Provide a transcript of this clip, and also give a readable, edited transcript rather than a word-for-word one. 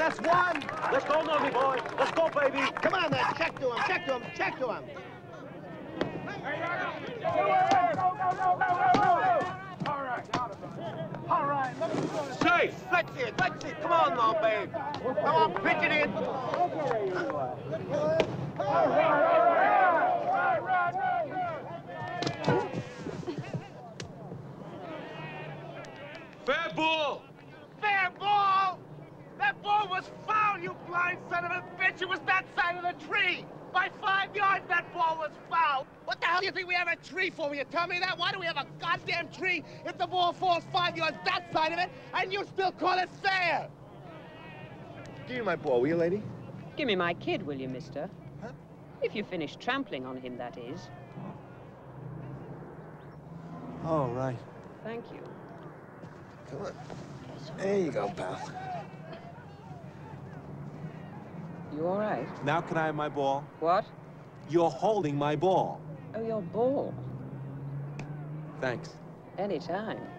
Last one. Let's go, Normie boy. Let's go, baby. Come on, then. Check to him. Check to him. Check to him. All right. Safe. Let's see it. Let's see it. Come on, now, babe. Come on, pitch it in. Fair ball. Fair ball! That ball was foul, you blind son of a bitch! It was that side of the tree! By 5 yards, that ball was foul! What the hell do you think we have a tree for? Will you tell me that? Why do we have a goddamn tree if the ball falls 5 yards that side of it, and you still call it fair? Give me my ball, will you, lady? Give me my kid, will you, mister? Huh? If you finish trampling on him, that is. Oh, right. Thank you. Come on. There you go, pal. You all right? Now can I have my ball? What? You're holding my ball. Oh, your ball. Thanks. Anytime.